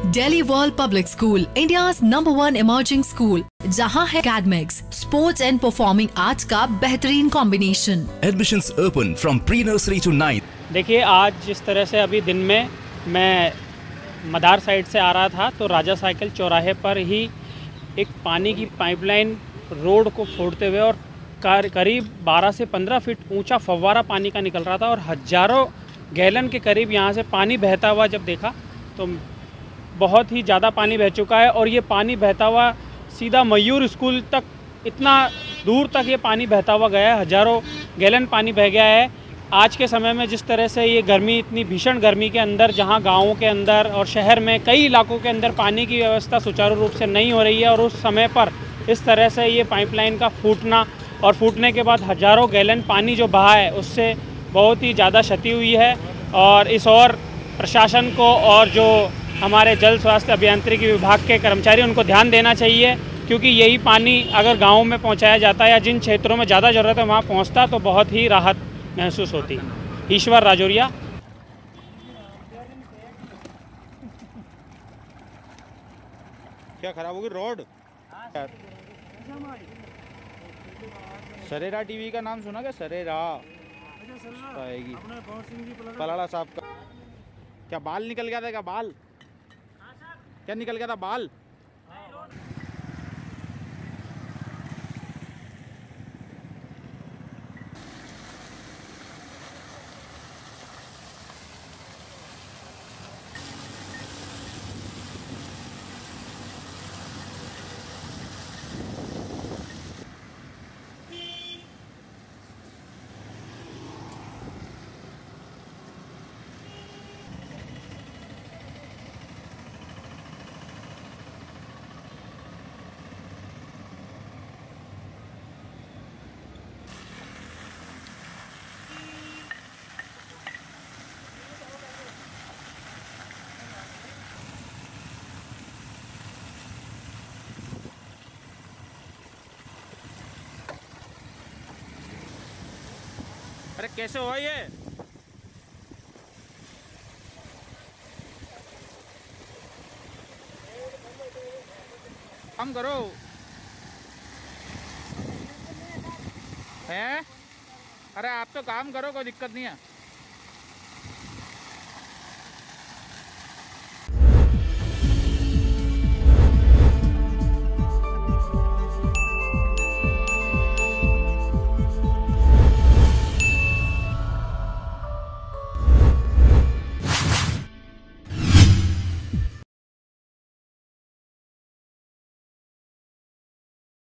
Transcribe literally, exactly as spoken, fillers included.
Delhi world public school, India's number one emerging school, जहां है academics, sports and performing arts का बेहतरीन combination. Admissions open from pre nursery to ninth. देखिए, आज जिस तरह से अभी दिन में मैं मदार साइड से आ रहा था तो राजा साइकिल चौराहे पर ही एक पानी की पाइपलाइन रोड को फोड़ते हुए और करीब बारह से पंद्रह फीट ऊंचा फव्वारा पानी का निकल रहा था और हजारों गैलन के करीब यहाँ से पानी बहता हुआ जब देखा तो बहुत ही ज़्यादा पानी बह चुका है। और ये पानी बहता हुआ सीधा मयूर स्कूल तक, इतना दूर तक ये पानी बहता हुआ गया है, हज़ारों गैलन पानी बह गया है। आज के समय में जिस तरह से ये गर्मी, इतनी भीषण गर्मी के अंदर, जहाँ गाँवों के अंदर और शहर में कई इलाकों के अंदर पानी की व्यवस्था सुचारू रूप से नहीं हो रही है और उस समय पर इस तरह से ये पाइपलाइन का फूटना और फूटने के बाद हज़ारों गैलन पानी जो बहा है उससे बहुत ही ज़्यादा क्षति हुई है। और इस और प्रशासन को और जो हमारे जल स्वास्थ्य अभियांत्रिकी विभाग के कर्मचारी, उनको ध्यान देना चाहिए, क्योंकि यही पानी अगर गाँव में पहुँचाया जाता या जिन क्षेत्रों में ज़्यादा ज़रूरत है वहाँ पहुँचता तो बहुत ही राहत महसूस होती। ईश्वर राजौरिया। क्या खराब होगी रोड? सरेरा टीवी का नाम सुना क्या? सरेरा आएगी पलाड़ा साहब का। क्या बाल निकल गया था? क्या बाल क्या निकल गया था? बाल अरे कैसे हुआ ये? काम करो हैं? अरे आप तो काम करो, कोई दिक्कत नहीं है।